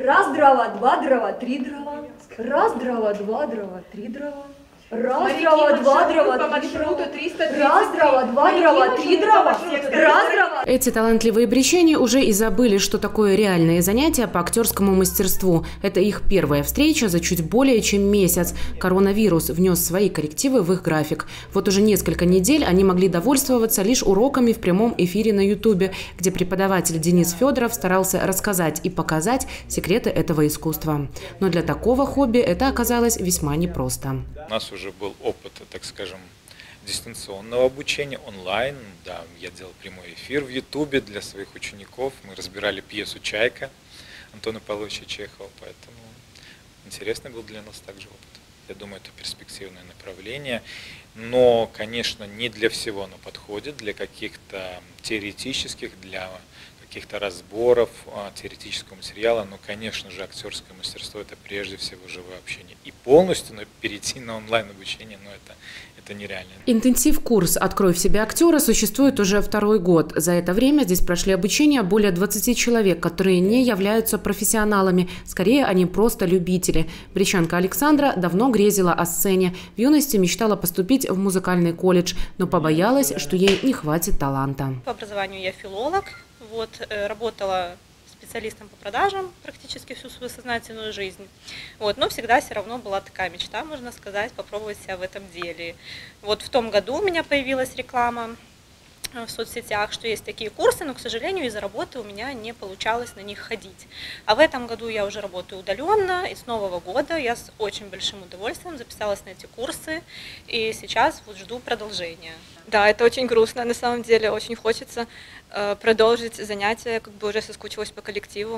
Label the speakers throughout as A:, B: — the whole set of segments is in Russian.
A: Раз дрова, два дрова, три дрова. Раз дрова, два дрова, три дрова. Раз дрова, два дрова, по маршруту 330. Раз дрова, два дрова, три дрова. Раз дрова.
B: Эти талантливые брещане уже и забыли, что такое реальные занятия по актерскому мастерству. Это их первая встреча за чуть более чем месяц. Коронавирус внес свои коррективы в их график. Вот уже несколько недель они могли довольствоваться лишь уроками в прямом эфире на Ютубе, где преподаватель Денис Федоров старался рассказать и показать секреты этого искусства. Но для такого хобби это оказалось весьма непросто.
C: У нас уже был опыт, так скажем, дистанционного обучения онлайн. Да, я делал прямой эфир в Ютубе для своих учеников. Мы разбирали пьесу «Чайка» Антона Павловича Чехова, поэтому интересный был для нас также опыт. Я думаю, это перспективное направление, но, конечно, не для всего оно подходит, для каких-то теоретических, для каких-то разборов теоретического материала, но, конечно же, актерское мастерство – это прежде всего живое общение. И полностью перейти на онлайн-обучение, но это нереально.
B: Интенсив-курс «Открой в себе актера» существует уже второй год. За это время здесь прошли обучение более 20 человек, которые не являются профессионалами. Скорее, они просто любители. Брещанка Александра давно грезила о сцене. В юности мечтала поступить в музыкальный колледж, но побоялась, что ей не хватит таланта.
D: По образованию я филолог. Работала специалистом по продажам практически всю свою сознательную жизнь. Но всегда все равно была такая мечта, можно сказать, попробовать себя в этом деле. В том году у меня появилась реклама в соцсетях, что есть такие курсы, но, к сожалению, из-за работы у меня не получалось на них ходить. А в этом году я уже работаю удаленно, и с Нового года я с очень большим удовольствием записалась на эти курсы, и сейчас жду продолжения.
E: Да, это очень грустно, на самом деле, очень хочется продолжить занятия, уже соскучилась по коллективу.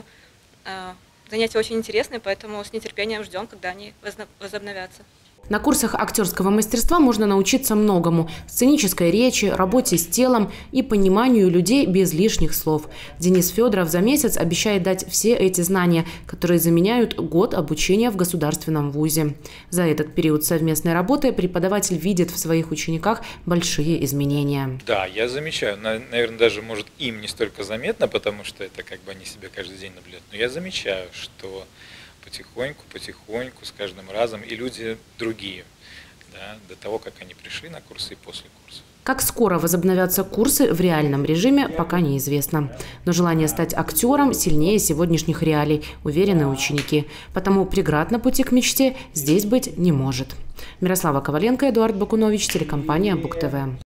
E: Занятия очень интересные, поэтому с нетерпением ждем, когда они возобновятся.
B: На курсах актерского мастерства можно научиться многому – сценической речи, работе с телом и пониманию людей без лишних слов. Денис Федоров за месяц обещает дать все эти знания, которые заменяют год обучения в государственном вузе. За этот период совместной работы преподаватель видит в своих учениках большие изменения.
C: Да, я замечаю, наверное, даже, может, им не столько заметно, потому что это они себя каждый день наблюдают, но я замечаю, что потихоньку, с каждым разом, и люди другие, да, до того, как они пришли на курсы и после курсов.
B: Как скоро возобновятся курсы в реальном режиме, пока неизвестно. Но желание стать актером сильнее сегодняшних реалий, уверены ученики. Потому преград на пути к мечте здесь быть не может. Мирослава Коваленко, Эдуард Бакунович, телекомпания Бук ТВ.